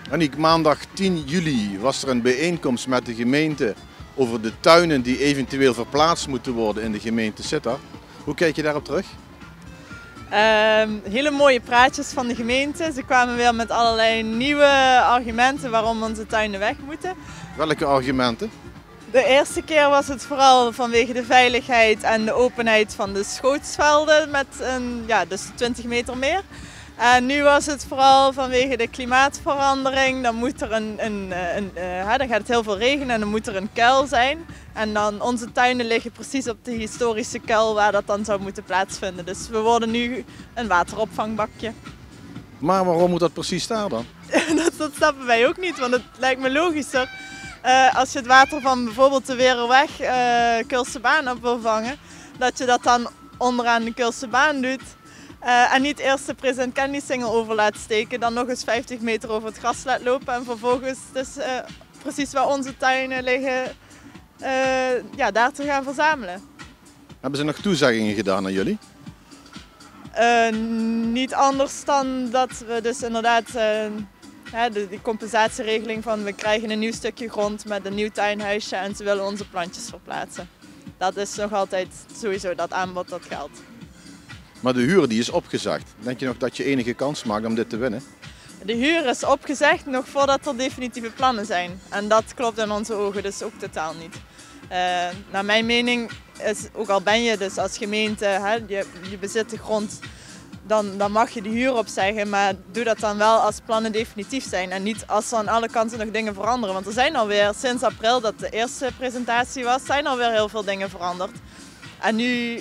Aniek, maandag 10 juli was er een bijeenkomst met de gemeente over de tuinen die eventueel verplaatst moeten worden in de gemeente Sittard. Hoe kijk je daarop terug? Hele mooie praatjes van de gemeente. Ze kwamen weer met allerlei nieuwe argumenten waarom onze tuinen weg moeten. Welke argumenten? De eerste keer was het vooral vanwege de veiligheid en de openheid van de schootsvelden met dus 20 meter meer. En nu was het vooral vanwege de klimaatverandering. Dan moet er dan gaat het heel veel regenen en dan moet er een kuil zijn. En dan onze tuinen liggen precies op de historische kuil waar dat dan zou moeten plaatsvinden. Dus we worden nu een wateropvangbakje. Maar waarom moet dat precies daar dan? Dat snappen wij ook niet, want het lijkt me logischer. Als je het water van bijvoorbeeld de Weerweg, Kulsebaan op wil vangen, dat je dat dan onderaan de Kulsebaan doet. En niet eerst de President Kennedy Singel over laat steken, dan nog eens 50 meter over het gras laat lopen en vervolgens dus, precies waar onze tuinen liggen, daar te gaan verzamelen. Hebben ze nog toezeggingen gedaan aan jullie? Niet anders dan dat we dus inderdaad die compensatieregeling van we krijgen een nieuw stukje grond met een nieuw tuinhuisje en ze willen onze plantjes verplaatsen. Dat is nog altijd sowieso dat aanbod dat geldt. Maar de huur die is opgezegd. Denk je nog dat je enige kans maakt om dit te winnen? De huur is opgezegd nog voordat er definitieve plannen zijn. En dat klopt in onze ogen dus ook totaal niet. Naar mijn mening is, ook al ben je dus als gemeente, je bezit de grond, dan mag je de huur opzeggen. Maar doe dat dan wel als plannen definitief zijn. En niet als er aan alle kanten nog dingen veranderen. Want er zijn alweer sinds april dat de eerste presentatie was, zijn alweer heel veel dingen veranderd. En nu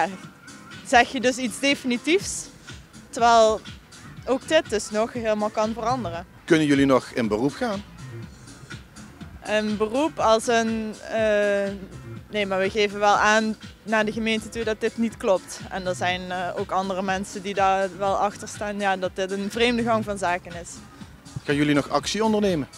zeg je dus iets definitiefs, terwijl ook dit dus nog helemaal kan veranderen. Kunnen jullie nog in beroep gaan? Een beroep als een... nee, maar we geven wel aan naar de gemeente toe dat dit niet klopt. En er zijn ook andere mensen die daar wel achter staan, dat dit een vreemde gang van zaken is. Gaan jullie nog actie ondernemen?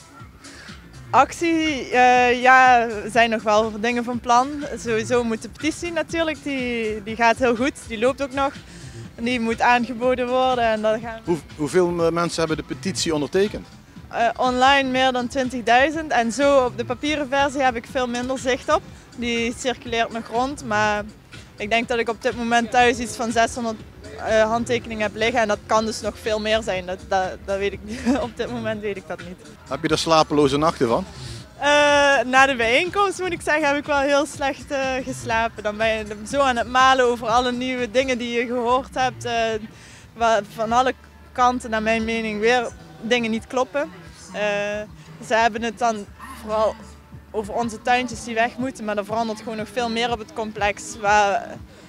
Actie, er zijn nog wel dingen van plan. Sowieso moet de petitie natuurlijk, die gaat heel goed, die loopt ook nog. Die moet aangeboden worden. En dan gaan we... Hoeveel mensen hebben de petitie ondertekend? Online meer dan 20.000 en zo op de papieren versie heb ik veel minder zicht op. Die circuleert nog rond, maar ik denk dat ik op dit moment thuis iets van 600 handtekeningen heb liggen en dat kan dus nog veel meer zijn. Dat weet ik niet. Op dit moment weet ik dat niet. Heb je er slapeloze nachten van? Na de bijeenkomst moet ik zeggen heb ik wel heel slecht geslapen. Dan ben je zo aan het malen over alle nieuwe dingen die je gehoord hebt. Van alle kanten naar mijn mening weer dingen niet kloppen. Ze hebben het dan vooral over onze tuintjes die weg moeten, maar er verandert gewoon nog veel meer op het complex. Waar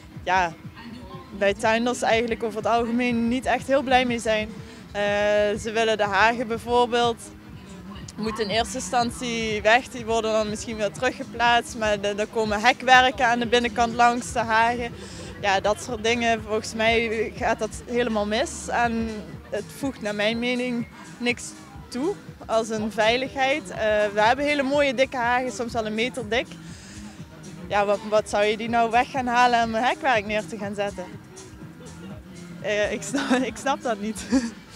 wij tuinders eigenlijk over het algemeen niet echt heel blij mee zijn. Ze willen de hagen bijvoorbeeld, moeten in eerste instantie weg, die worden dan misschien weer teruggeplaatst, maar er komen hekwerken aan de binnenkant langs de hagen. Ja, dat soort dingen, volgens mij gaat dat helemaal mis en het voegt naar mijn mening niks toe als een veiligheid. We hebben hele mooie dikke hagen, soms wel 1 meter dik. Ja, wat zou je die nou weg gaan halen om een hekwerk neer te gaan zetten? Ik snap dat niet.